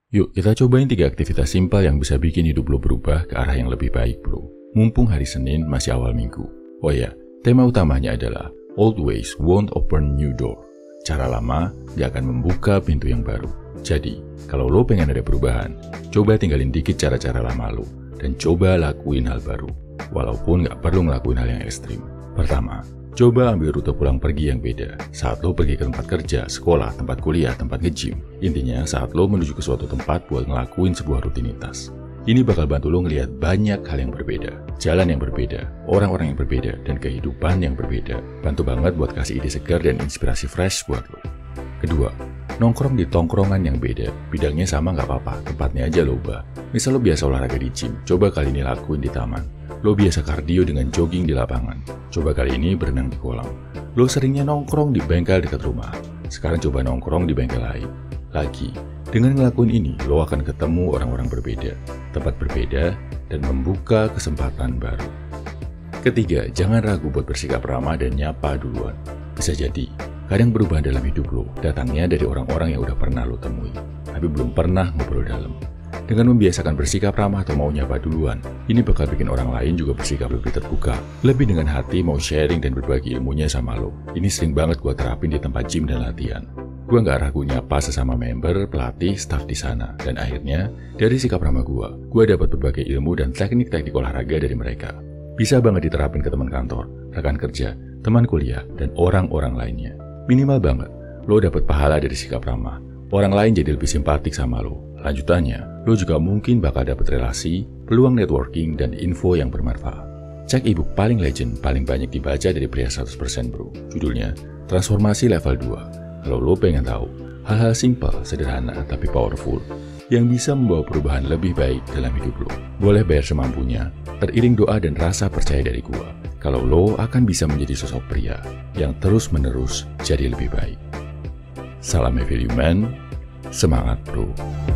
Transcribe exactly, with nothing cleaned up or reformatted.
Yuk kita cobain tiga aktivitas simpel yang bisa bikin hidup lo berubah ke arah yang lebih baik bro. Mumpung hari Senin masih awal minggu. Oh ya, tema utamanya adalah Old ways won't open new door. Cara lama gak akan membuka pintu yang baru. Jadi, kalau lo pengen ada perubahan, coba tinggalin dikit cara-cara lama lo. Dan coba lakuin hal baru. Walaupun gak perlu ngelakuin hal yang ekstrim. Pertama, coba ambil rute pulang pergi yang beda. Saat lo pergi ke tempat kerja, sekolah, tempat kuliah, tempat nge-gym. Intinya saat lo menuju ke suatu tempat buat ngelakuin sebuah rutinitas. Ini bakal bantu lo ngelihat banyak hal yang berbeda, jalan yang berbeda, orang-orang yang berbeda, dan kehidupan yang berbeda. Bantu banget buat kasih ide segar dan inspirasi fresh buat lo. Kedua, nongkrong di tongkrongan yang beda. Bidangnya sama nggak apa-apa, tempatnya aja lo ubah. Misal lo biasa olahraga di gym, coba kali ini lakuin di taman. Lo biasa kardio dengan jogging di lapangan, coba kali ini berenang di kolam. Lo seringnya nongkrong di bengkel dekat rumah, sekarang coba nongkrong di bengkel lain. Lagi, dengan ngelakuin ini, lo akan ketemu orang-orang berbeda, tempat berbeda, dan membuka kesempatan baru. Ketiga, jangan ragu buat bersikap ramah dan nyapa duluan. Bisa jadi, kadang perubahan dalam hidup lo datangnya dari orang-orang yang udah pernah lo temui, tapi belum pernah ngobrol dalam. Dengan membiasakan bersikap ramah atau mau nyapa duluan, ini bakal bikin orang lain juga bersikap lebih terbuka, lebih dengan hati mau sharing dan berbagi ilmunya sama lo. Ini sering banget gue terapin di tempat gym dan latihan. Gue gak ragu nyapa sesama member, pelatih, staff di sana. Dan akhirnya, dari sikap ramah gue, gue dapat berbagai ilmu dan teknik-teknik olahraga dari mereka. Bisa banget diterapin ke teman kantor, rekan kerja, teman kuliah, dan orang-orang lainnya. Minimal banget, lo dapat pahala dari sikap ramah. Orang lain jadi lebih simpatik sama lo. Lanjutannya, lo juga mungkin bakal dapat relasi, peluang networking, dan info yang bermanfaat. Cek ebook paling legend, paling banyak dibaca dari pria seratus persen bro. Judulnya, Transformasi Level dua. Kalau lo pengen tahu, hal-hal simpel, sederhana, tapi powerful, yang bisa membawa perubahan lebih baik dalam hidup lo. Boleh bayar semampunya, teriring doa dan rasa percaya dari gua. Kalau lo akan bisa menjadi sosok pria yang terus-menerus jadi lebih baik. Salam Value Man, semangat bro.